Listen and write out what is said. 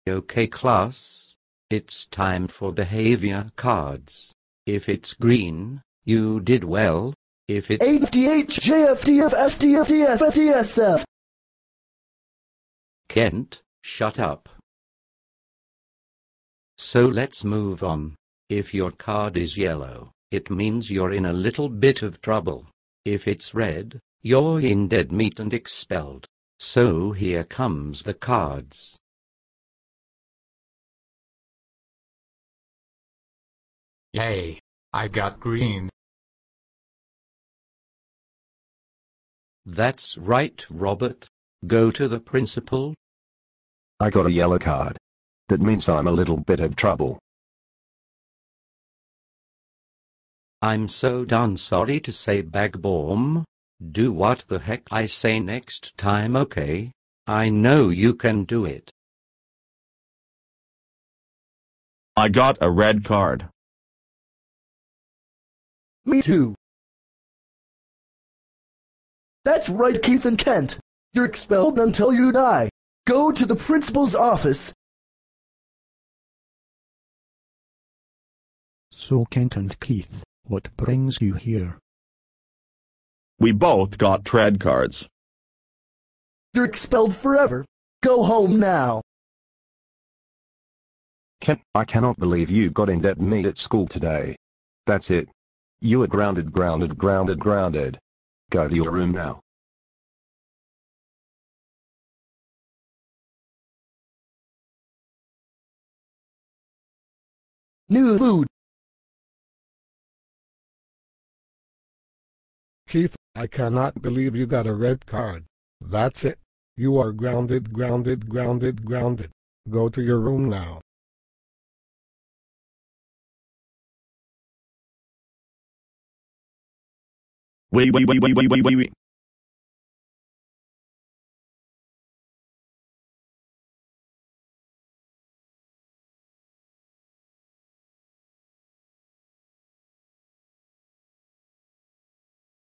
Okay class, it's time for behavior cards. If it's green, you did well. If it's AFDH, Kent, shut up. So let's move on. If your card is yellow, it means you're in a little bit of trouble. If it's red, you're in dead meat and expelled. So here comes the cards. Yay, I got green. That's right, Robert. Go to the principal. I got a yellow card. That means I'm a little bit of trouble. I'm so darn sorry to say, Balm. Do what the heck I say next time, okay? I know you can do it. I got a red card. Me too. That's right, Keith and Kent. You're expelled until you die. Go to the principal's office. So Kent and Keith, what brings you here? We both got red cards. You're expelled forever. Go home now. Kent, I cannot believe you got in dead meat at school today. That's it. You are grounded. Go to your room now. New food. Keith, I cannot believe you got a red card. That's it. You are grounded. Go to your room now. Wait.